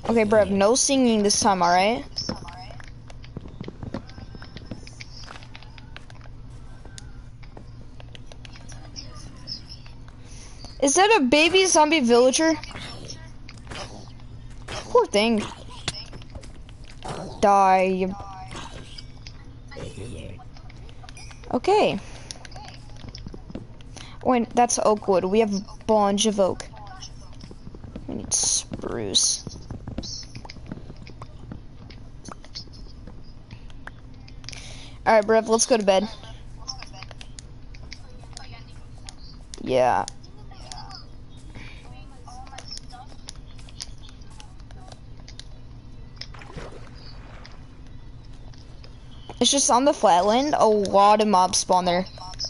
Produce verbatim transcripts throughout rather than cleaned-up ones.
Okay, bruv, no singing this time, alright? Is that a baby zombie villager? Poor thing. Die. Okay. Wait, that's oak wood. We have a bunch of oak. We need spruce. Alright, bruv, let's go to bed. Yeah. It's just on the flatland, a lot of mobs spawn there.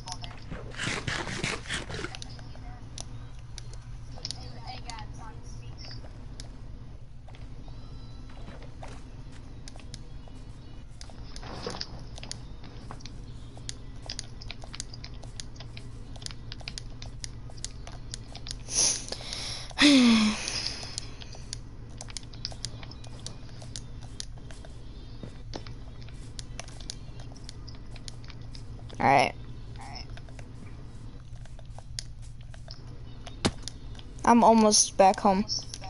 Alright. I'm almost back home.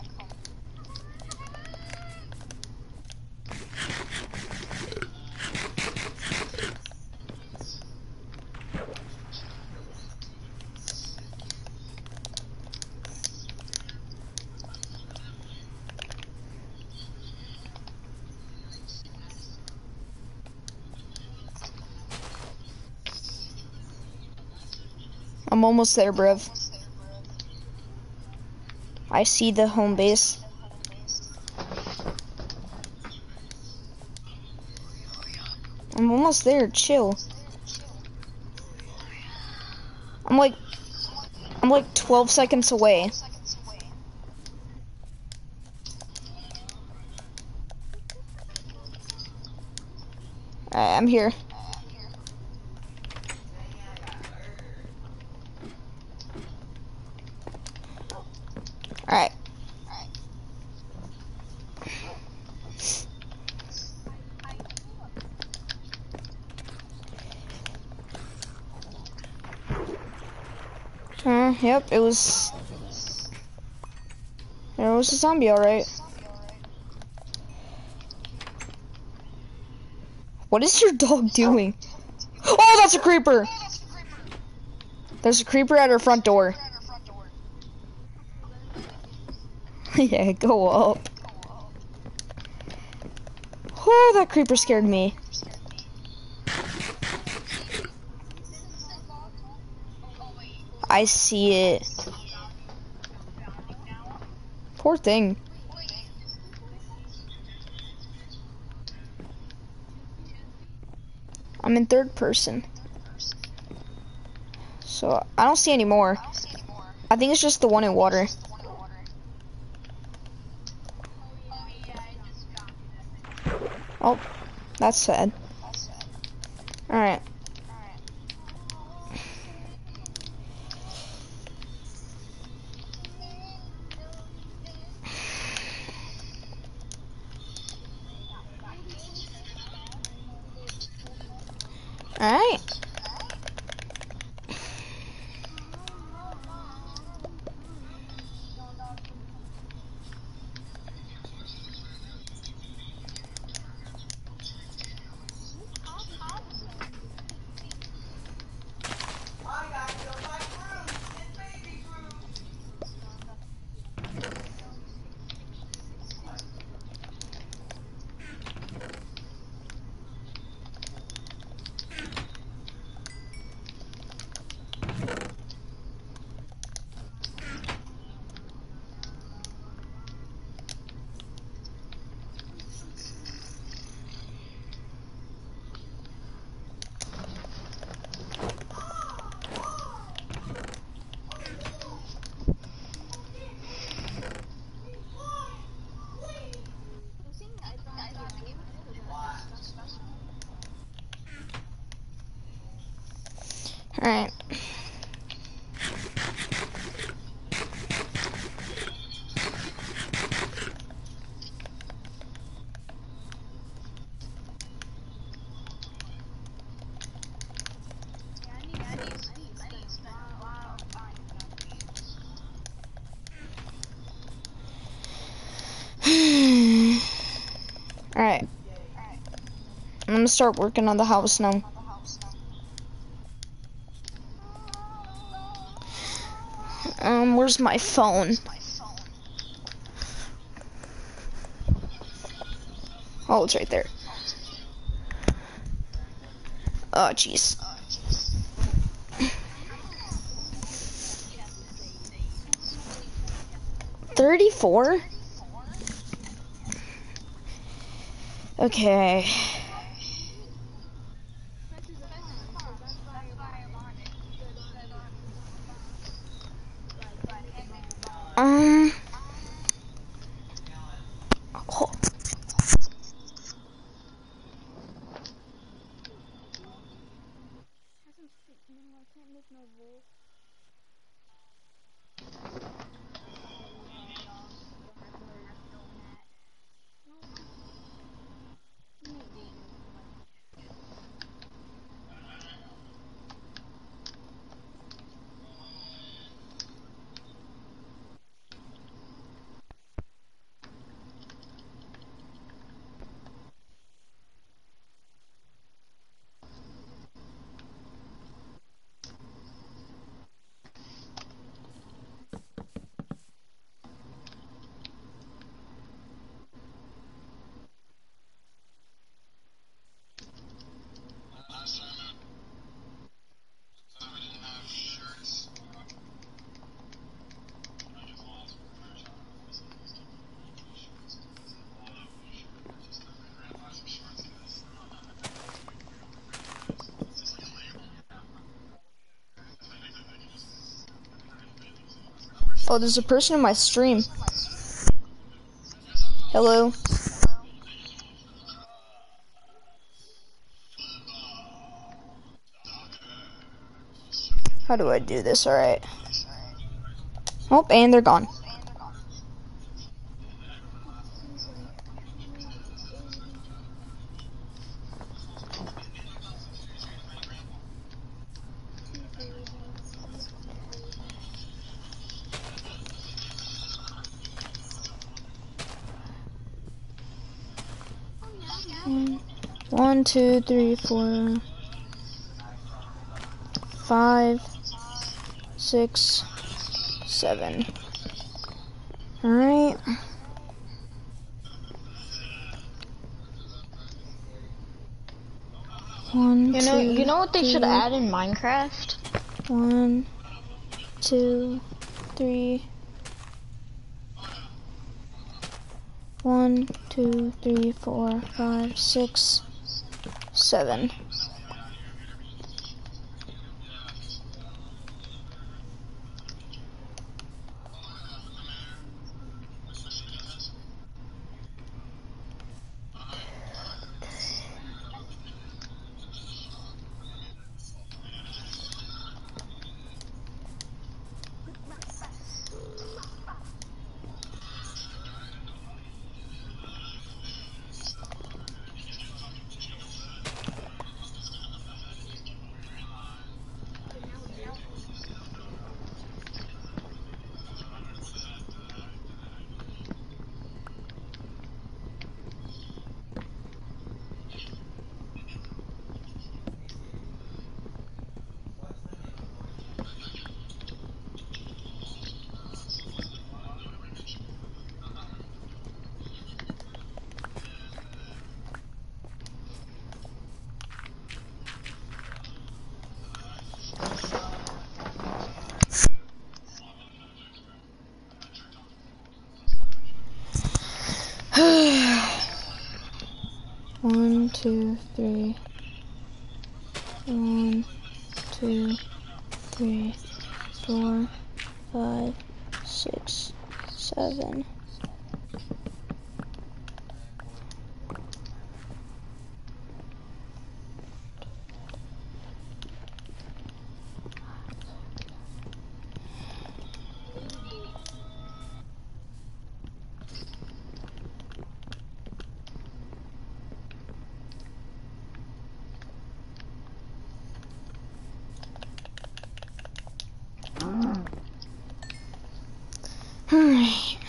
I'm almost there, bruv. I see the home base. I'm almost there, chill. I'm like, I'm like twelve seconds away. Alright, I'm here. Alright. Uh, yep, it was... There was a zombie, alright. What is your dog doing? Oh, that's a creeper! There's a creeper at our front door. Yeah, go up. Oh, that creeper scared me. I see it. Poor thing. I'm in third person. So, I don't see any more. I think it's just the one in water. Oh, that's sad. Alright. Alright. Alright. gonna start working on the house now. Um, where's my phone? Oh, it's right there. Oh, jeez. thirty-four? Okay. Um. Oh. Oh, there's a person in my stream. Hello. How do I do this? Alright. Oh, and they're gone. One, two, three, four, five, six, seven. Alright. One, You know, two, you know what they three, should add in Minecraft? One, two, three. One, two, three, four, five, six, seven. One, two, three. One, two, three, four, five, six, seven. Alright.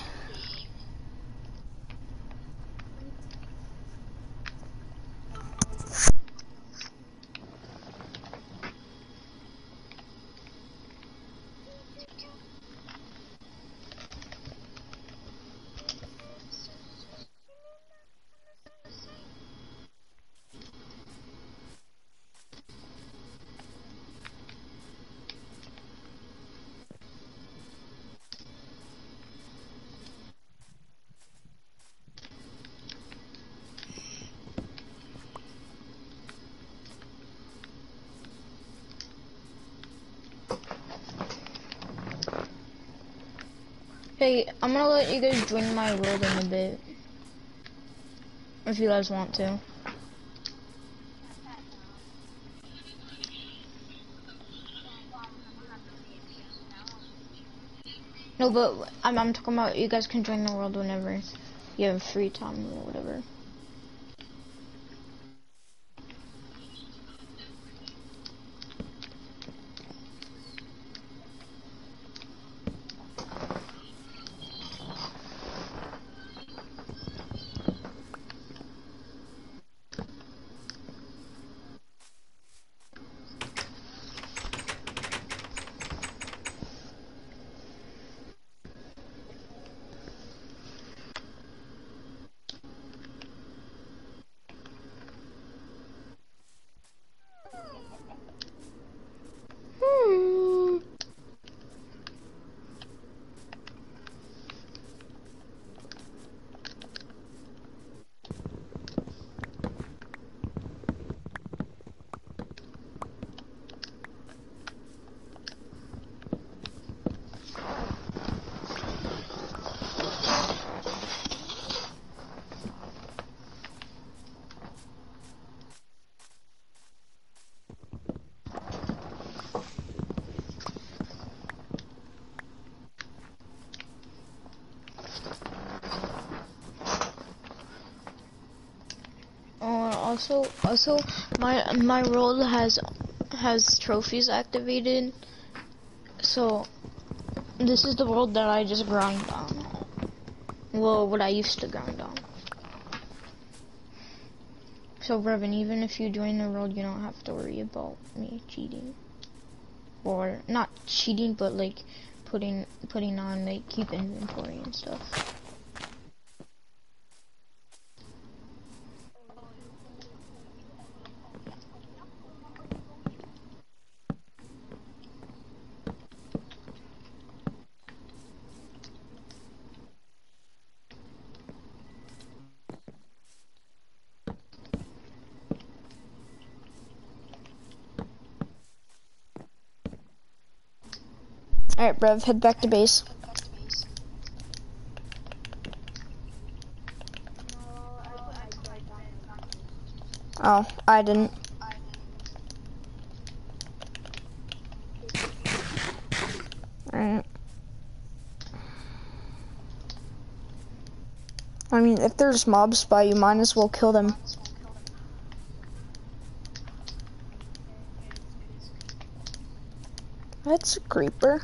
say, I'm gonna let you guys join my world in a bit. If you guys want to. No, but I'm, I'm talking about you guys can join the world whenever you have free time or whatever. Also, also, my my world has has trophies activated. So this is the world that I just grind on. Well, what I used to grind on. So Brevin, even if you join the world, you don't have to worry about me cheating, or not cheating, but like putting putting on like keep inventory and stuff. Alright, Brev, head back to base. Oh, I didn't. Alright. I mean, if there's mobs by you, might as well kill them. That's a creeper.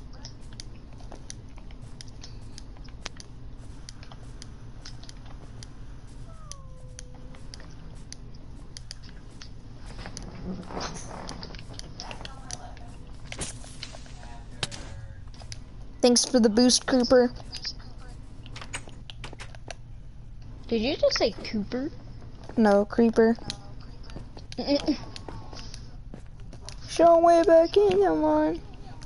Thanks for the boost, creeper. Did you just say Cooper? No, creeper. Show way back in, come on.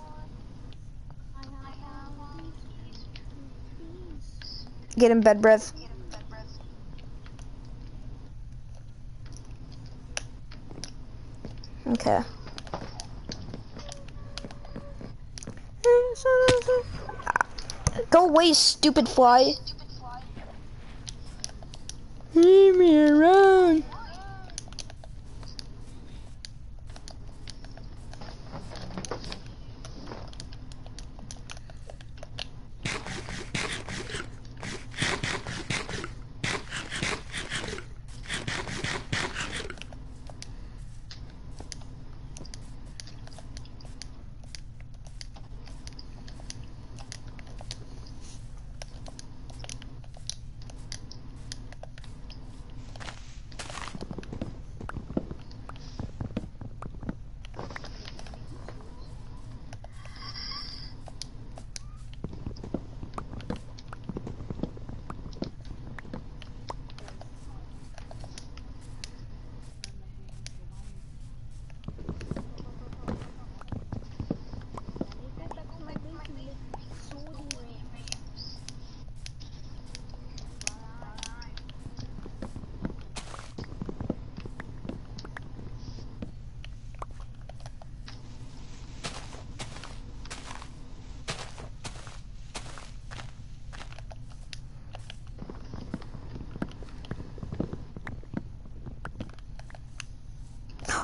Get in bed, Brev. Okay. Go away, stupid fly. Leave me around.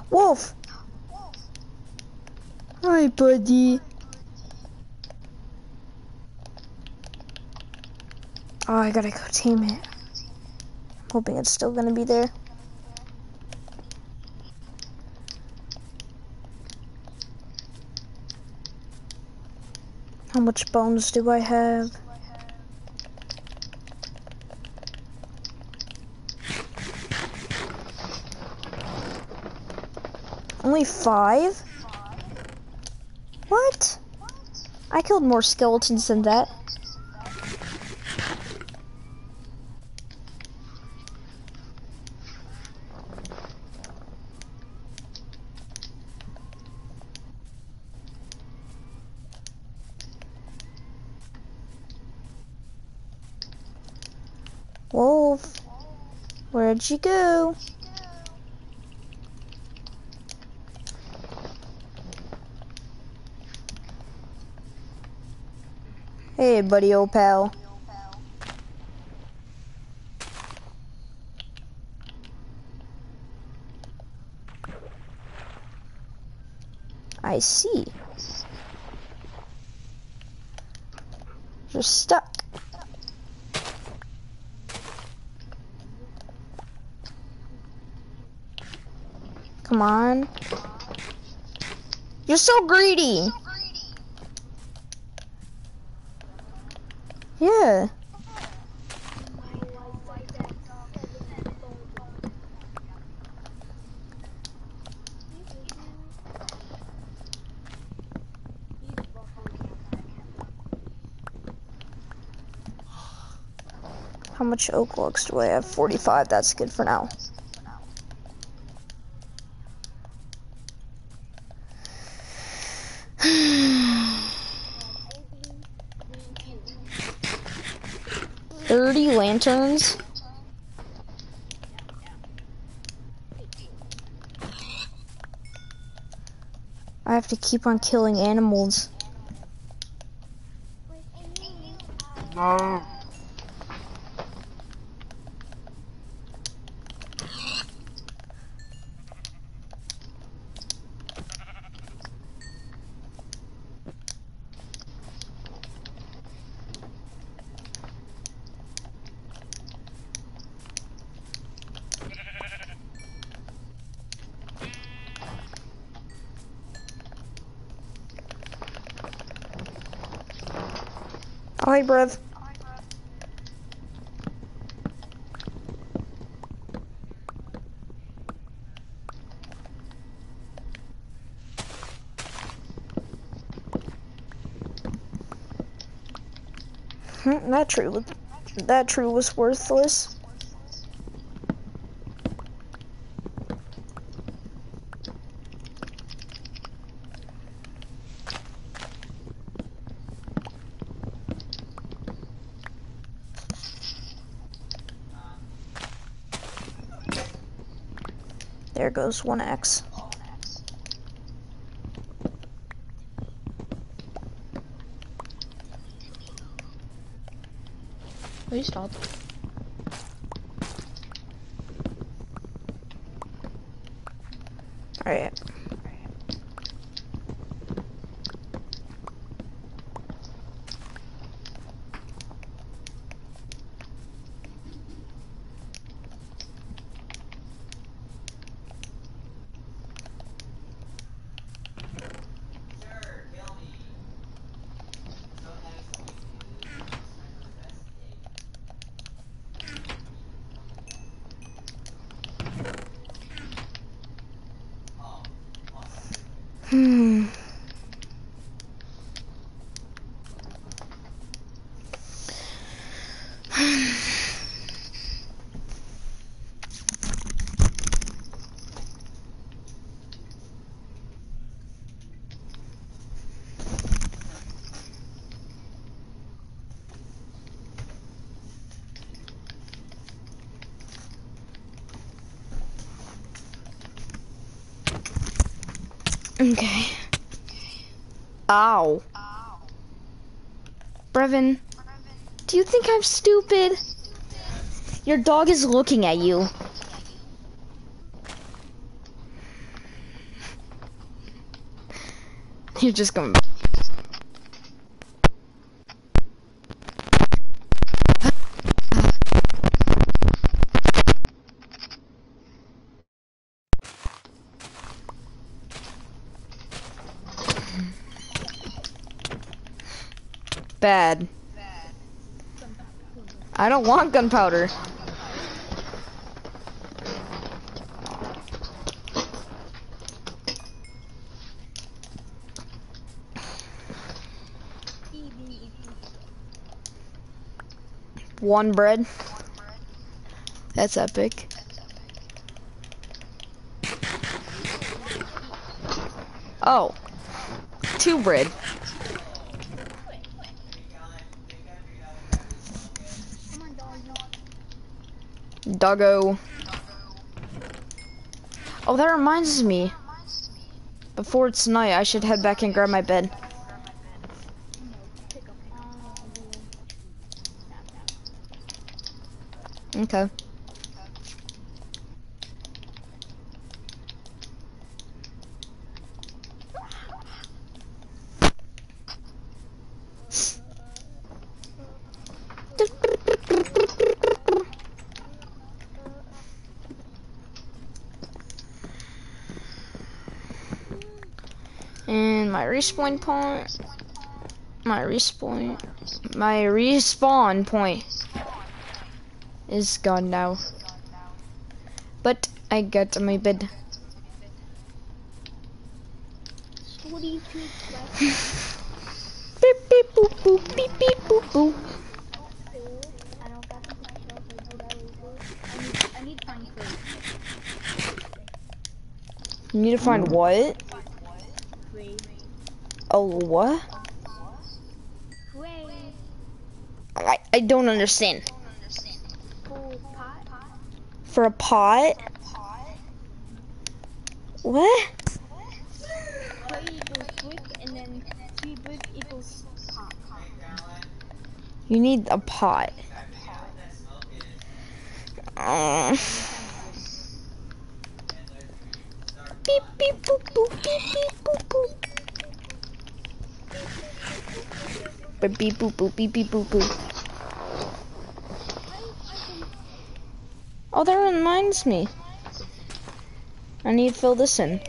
Wolf! Hi, buddy. Oh, I gotta go tame it. I'm hoping it's still gonna be there. How much bones do I have? Only five? What? I killed more skeletons than that. Wolf, where'd you go? Hey, buddy, old pal. I see. You're stuck. Come on. You're so greedy. Yeah. How much oak logs do I have? forty-five, that's good for now. thirty lanterns? I have to keep on killing animals. No. Oh, hey, bruv. Hmm, that tree was, that tree was worthless. There goes one X. Please stop. Alright. Hmm. Okay. Ow. Brevin, do you think I'm stupid? Your dog is looking at you. You're just going. Bad. I don't want gunpowder. One bread. That's epic. Oh. Two bread. Doggo. Oh, that reminds me. Before it's night, I should head back and grab my bed. Okay. And my respawn point, my respawn, my respawn point is gone now. But I got my bed. Beep beep boop boop beep beep boop boop. I need to find food. You need to find what? Oh, what? I, I don't understand. For a pot? What? Clay equals brick, and then three brick equals pot. You need a pot. Uh, beep beep boop boop beep beep boop boop. Beep beep boop boop beep beep boop boop. Oh, that reminds me. I need to fill this in.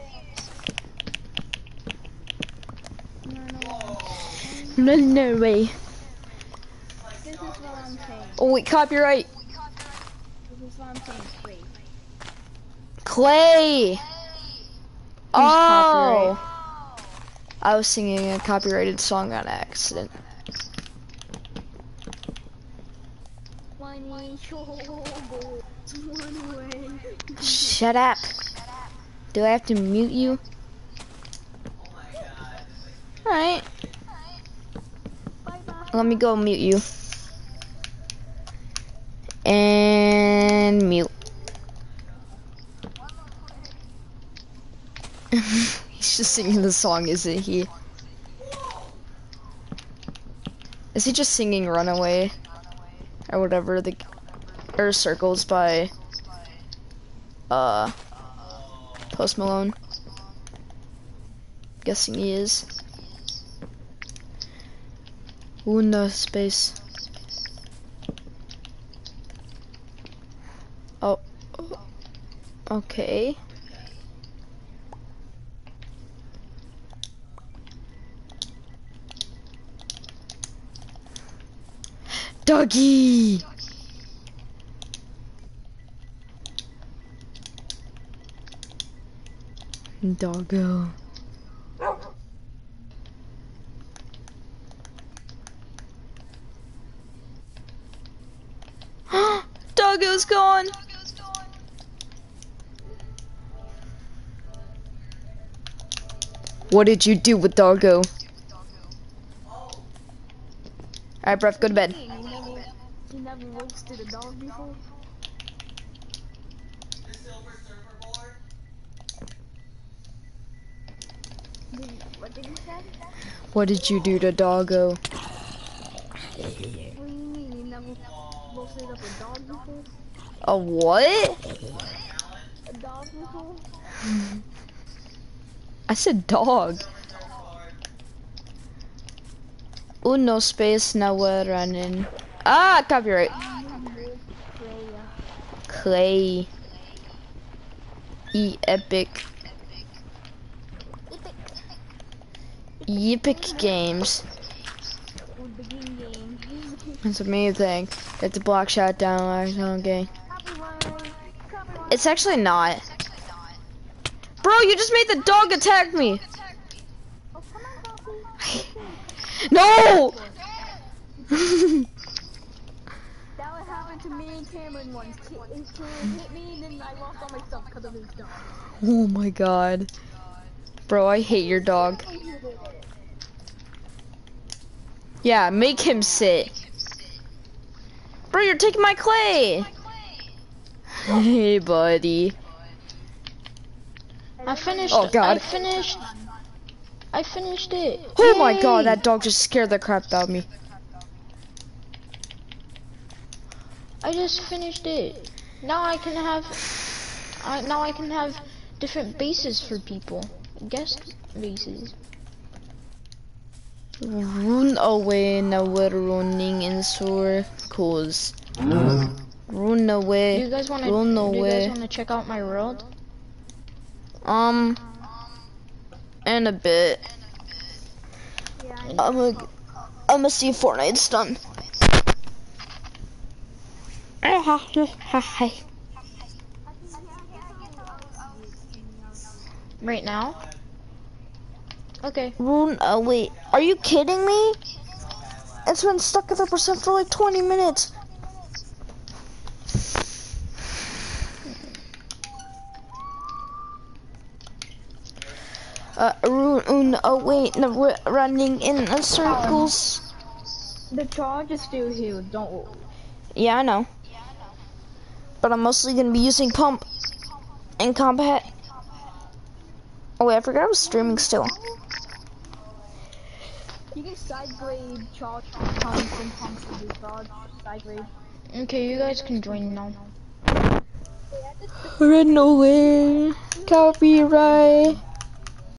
No, no way. This is what I'm saying. Oh wait, copyright. This is what I'm saying. Wait. Clay. copyright? Oh. I was singing a copyrighted song on accident. Shut up. Do I have to mute you? Alright. Let me go mute you. And mute. He's just singing the song, isn't he? Is he just singing Runaway? Or whatever, the or Circles by uh Post Malone. Guessing he is. Ooh, no space. Oh, okay. Doggy! Doggo. Doggo's gone! What did you do with Doggo? Alright, Breath, go to bed. You never, you never roasted a dog before? Did, what did you say? What did you do to Doggo? What do you mean? You never roasted up a dog before? A what? A dog before? I said dog. Uno space, now we're running. Ah, copyright. Clay. E epic. Epic games. It's amazing. It's a block shot down our zone game. It's actually not. Bro, you just made the dog attack me. No! That would happen to me and Cameron once. Cameron hit me and then I lost all my stuff because of his dog. Oh my god. Bro, I hate your dog. Yeah, make him sit. Bro, you're taking my clay. Hey, buddy. I finished. Oh god. I finished. I finished it. Oh my Yay! god, that dog just scared the crap out of me. I just finished it. Now I can have. I now I can have different bases for people. Guest bases. Run away, now we're running in circles. Run Do away, you guys want to? run Do you guys away. want to check out my world? Um, in a bit. I'm gonna, I'm gonna see if Fortnite's done. Right now? Okay. Run away. Are you kidding me? It's been stuck at the percent for like twenty minutes. Uh, run away. No, we're running in circles. The charge is still here, don't worry. Yeah, I know. But I'm mostly gonna be using pump and combat. Oh wait, I forgot I was streaming still. You can side grade charge pumps and pumps to do charge. Side grade. Okay, you guys can join now. Run away. Copyright.